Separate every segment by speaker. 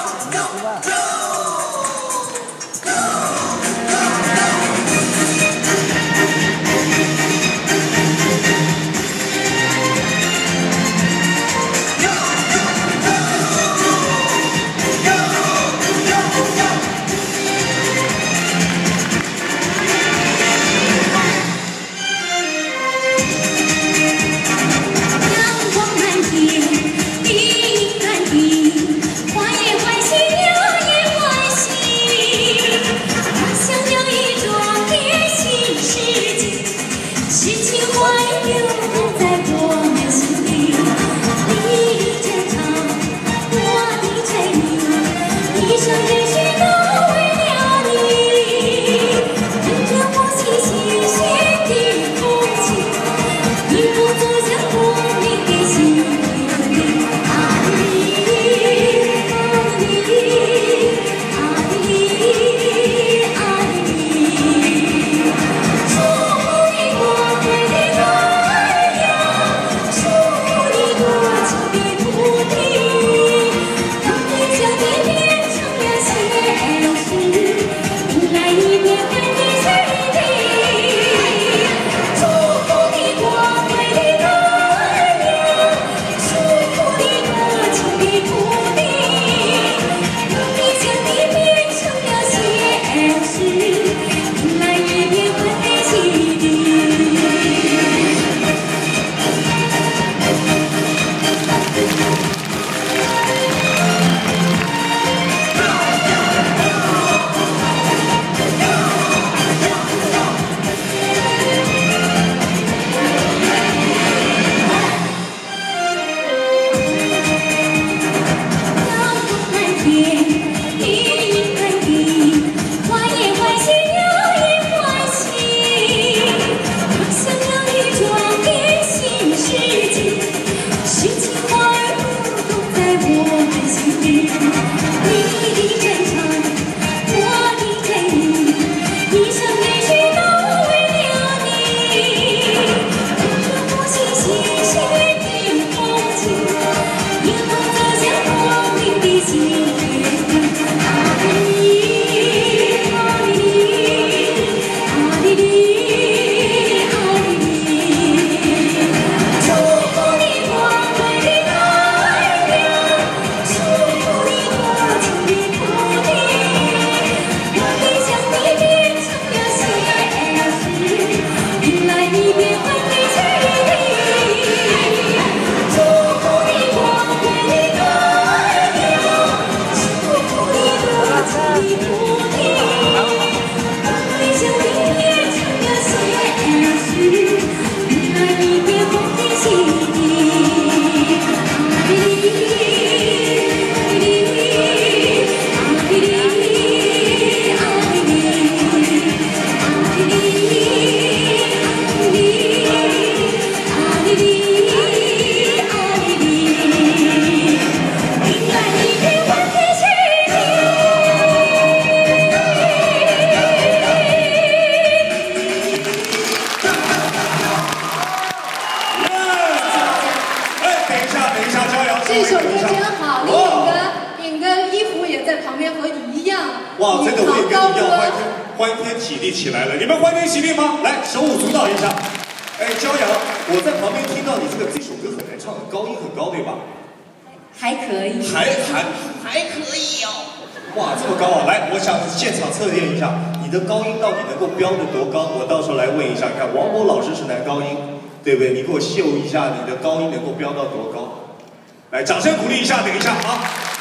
Speaker 1: 这首歌真好，你演个衣服也在旁边和你一样。
Speaker 2: 哇，真的我也跟你一样欢天喜地起来了。你们欢天喜地吗？来，手舞足蹈一下。哎，骄阳，我在旁边听到你这首歌很难唱，高音很高，对吧？
Speaker 1: 还可以。
Speaker 2: 还可以哦。哇，这么高啊！来，我想现场测验一下，你的高音到底能够飙得多高？我到时候来问一下，看王博老师是男高音，对不对？你给我秀一下你的高音能够飙到多高？来，掌声鼓励一下，等一下啊！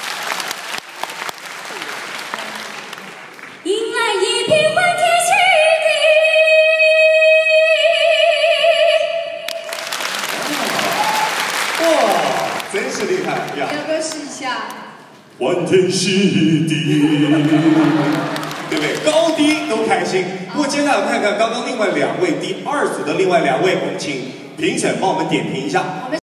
Speaker 1: 迎来一片欢天喜
Speaker 2: 地。哇，真是厉害呀！
Speaker 1: 要不要试一下？
Speaker 2: 欢天喜地，对不对？高低都开心。不过接下来我们看看刚刚另外两位第二组的另外两位，我们请评审帮我们点评一下。